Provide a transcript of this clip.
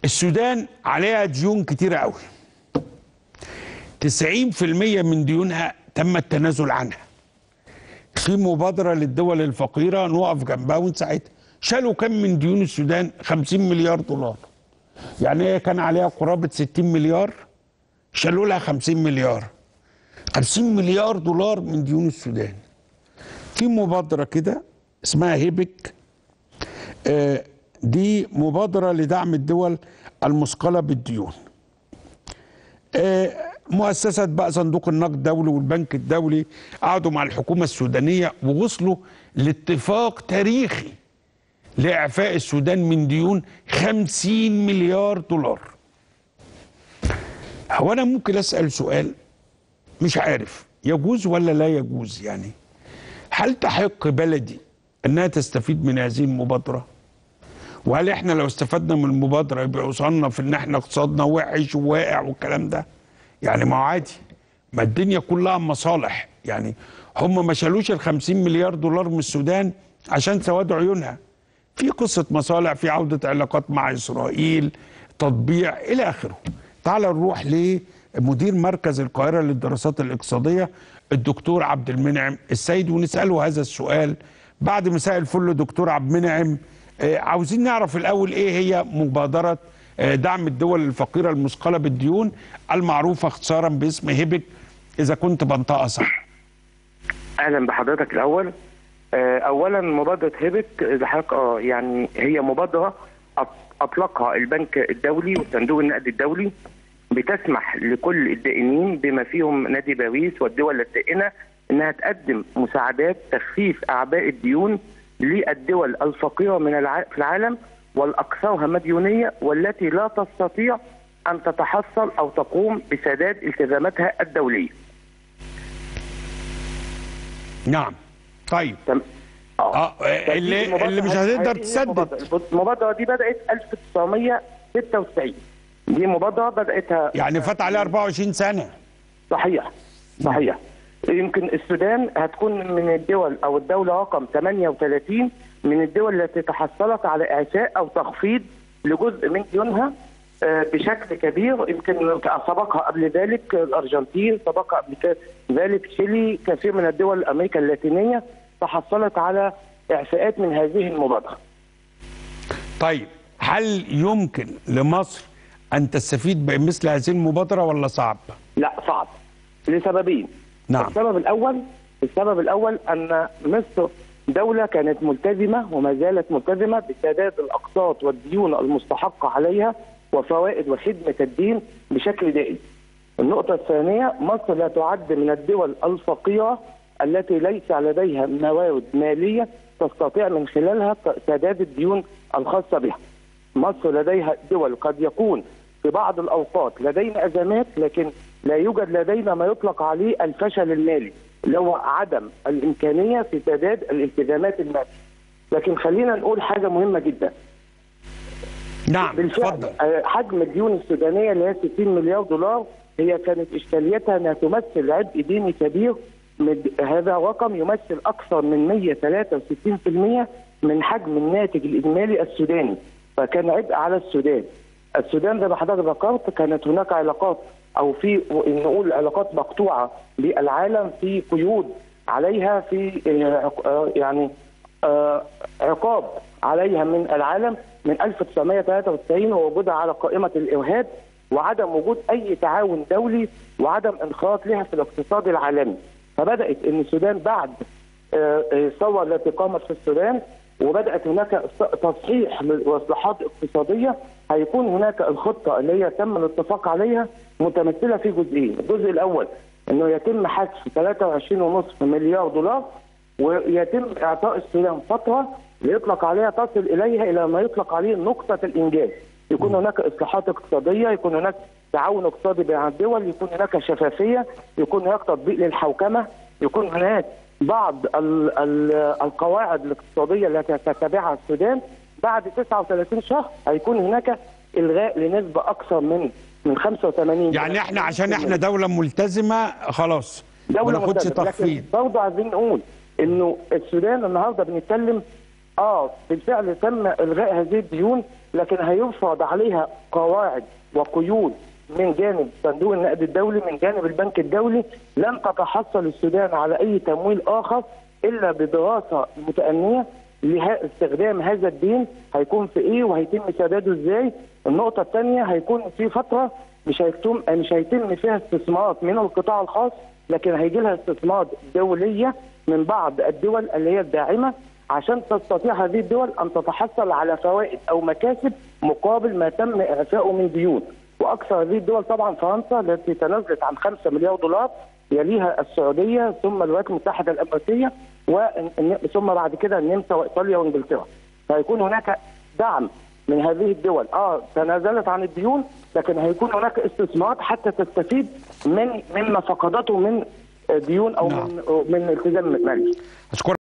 السودان عليها ديون كتيرة قوي. 90% من ديونها تم التنازل عنها. في مبادرة للدول الفقيرة نقف جنبها ونساعدها. شالوا كم من ديون السودان؟ 50 مليار دولار. يعني هي كان عليها قرابة 60 مليار، شالوا لها 50 مليار. 50 مليار دولار من ديون السودان. في مبادرة كده اسمها هيبك، دي مبادرة لدعم الدول المثقلة بالديون. مؤسسة بقى صندوق النقد الدولي والبنك الدولي قعدوا مع الحكومة السودانية ووصلوا لاتفاق تاريخي لإعفاء السودان من ديون 50 مليار دولار. هو أنا ممكن أسأل سؤال مش عارف يجوز ولا لا يجوز؟ يعني هل تحق بلدي أنها تستفيد من هذه المبادرة؟ وهل احنا لو استفدنا من المبادرة يبقى وصلنا في ان احنا اقتصادنا وحش وواقع والكلام ده؟ يعني ما عادي، ما الدنيا كلها مصالح. يعني هم ما شالوش ال 50 مليار دولار من السودان عشان سواد عيونها. في قصة مصالح، في عودة علاقات مع إسرائيل، تطبيع إلى آخره. تعال نروح لمدير مركز القاهرة للدراسات الاقتصادية الدكتور عبد المنعم السيد ونسأله هذا السؤال. بعد مساء الفل دكتور عبد المنعم، عاوزين نعرف الأول إيه هي مبادرة دعم الدول الفقيرة المثقلة بالديون المعروفة اختصارا باسم هيبك، إذا كنت بنطقها صح. أهلا بحضرتك الأول. أولا مبادرة هيبك الحقيقة يعني هي مبادرة أطلقها البنك الدولي وصندوق النقد الدولي، بتسمح لكل الدائنين بما فيهم نادي باريس والدول الدائنة أنها تقدم مساعدات تخفيف أعباء الديون للدول الفقيرة في العالم والأكثرها مديونية والتي لا تستطيع أن تتحصل أو تقوم بسداد التزاماتها الدولية. نعم. طيب اللي مش هتقدر تسدد. المبادرة دي بدأت 1996. دي مبادرة بدأتها يعني فات عليها 24 سنة. صحيح. يمكن السودان هتكون من الدول او الدولة رقم 38 من الدول التي تحصلت على اعفاء او تخفيض لجزء من ديونها بشكل كبير. يمكن سبقها قبل ذلك الارجنتين، سبقها قبل ذلك تشيلي، كثير من الدول امريكا اللاتينية تحصلت على اعفاءات من هذه المبادرة. طيب هل يمكن لمصر ان تستفيد بمثل هذه المبادرة ولا صعب؟ لا صعب لسببين. نعم. السبب الأول أن مصر دولة كانت ملتزمة وما زالت ملتزمة بسداد الأقساط والديون المستحقة عليها وفوائد وخدمة الدين بشكل دائم. النقطة الثانية، مصر لا تعد من الدول الفقيرة التي ليس لديها موارد مالية تستطيع من خلالها سداد الديون الخاصة بها. مصر لديها دول قد يكون في بعض الأوقات لدينا أزمات، لكن لا يوجد لدينا ما يطلق عليه الفشل المالي اللي هو عدم الإمكانية في سداد الالتزامات المالية. لكن خلينا نقول حاجة مهمة جدا. نعم بالفعل حجم الديون السودانية اللي هي 60 مليار دولار هي كانت إشكاليتها أنها تمثل عبء ديني كبير. هذا رقم يمثل أكثر من 163% من حجم الناتج الإجمالي السوداني، فكان عبء على السودان. السودان زي ما حضرتك ذكرت كانت هناك علاقات او في نقول علاقات مقطوعه بالعالم، في قيود عليها، في يعني عقاب عليها من العالم من 1993 ووجودها على قائمه الارهاب وعدم وجود اي تعاون دولي وعدم انخراط لها في الاقتصاد العالمي. فبدات ان السودان بعد الثوره التي قامت في السودان وبدات هناك تصحيح واصلاحات اقتصاديه، هيكون هناك الخطه اللي هي تم الاتفاق عليها متمثله في جزئين. الجزء الاول انه يتم حذف 23.5 مليار دولار ويتم اعطاء السودان فتره يطلق عليها تصل اليها الى ما يطلق عليه نقطه الانجاز. يكون هناك اصلاحات اقتصاديه، يكون هناك تعاون اقتصادي بين الدول، يكون هناك شفافيه، يكون هناك تطبيق للحوكمه، يكون هناك بعض القواعد الاقتصاديه التي تتبعها السودان. بعد 39 شهر هيكون هناك الغاء لنسبه اكثر من 85. يعني احنا عشان احنا دوله ملتزمه خلاص ما ناخدش تخفيض. برضه عايزين نقول انه السودان النهارده بنتكلم بالفعل تم الغاء هذه الديون، لكن هيفرض عليها قواعد وقيود من جانب صندوق النقد الدولي، من جانب البنك الدولي. لن تتحصل السودان على اي تمويل اخر الا بدراسه متأنية لاستخدام هذا الدين هيكون في ايه وهيتم سداده ازاي. النقطه الثانيه هيكون في فتره مش هيتم فيها استثمارات من القطاع الخاص، لكن هيجي لها استثمارات دوليه من بعض الدول اللي هي الداعمه، عشان تستطيع هذه الدول ان تتحصل على فوائد او مكاسب مقابل ما تم اعفائه من ديون. واكثر هذه الدول طبعا فرنسا التي تنازلت عن 5 مليار دولار، يليها السعوديه، ثم الولايات المتحده الامريكيه، ثم بعد كده النمسا وايطاليا وانجلترا. فهيكون هناك دعم من هذه الدول تنازلت عن الديون، لكن هيكون هناك استثمارات حتى تستفيد مما فقدته من ديون او من التزام مالي.